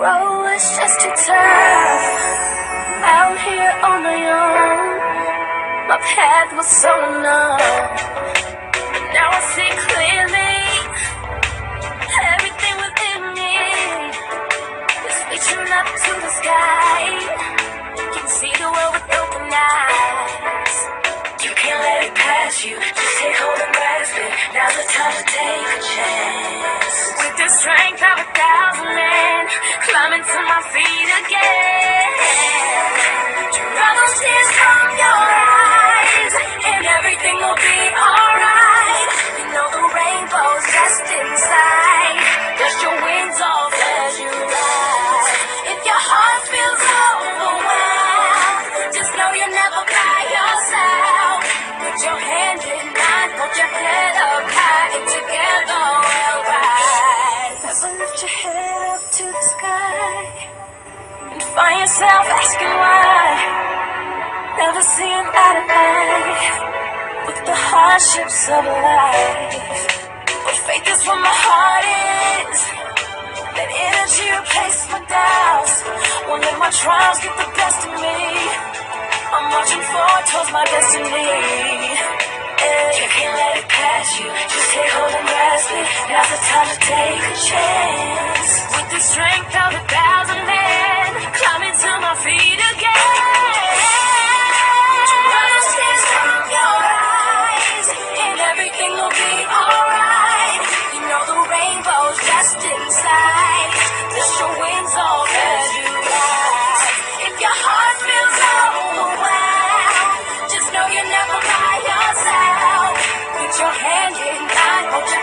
road was just too tough. Out here on my own, my path was so numb. Now I see clearly, everything within me is reaching up to the sky. Can see the world with open eyes. You can't let it pass you, just take hold and grasp it. Now's the time to take a chance. With the strength of 1,000 men, climbing to my feet again. Dry those tears from your eyes, and everything will be alright. You know the rainbow's just inside. Dust your wings off as you rise. If your heart feels overwhelmed, just know you're never by yourself. Put your hand in mine, hold your head up high, and together we'll rise. So lift your head up to the sky and find yourself asking why. Never seeing eye to eye with the hardships of life. But faith is where my heart is. Let energy replace my doubts. Won't let my trials get the best of me. I'm marching forward towards my destiny. You can't let it pass you, just take hold and grasp it. Now's the time to take a chance. With the strength of 1,000 men, climbing to my feet again. Dry those tears from your eyes, and everything will be alright. You know the rainbow's just inside. Lift your wings off as you rise. If your heart feels overwhelmed, just know you're never by yourself. Put your hand in mine, hold your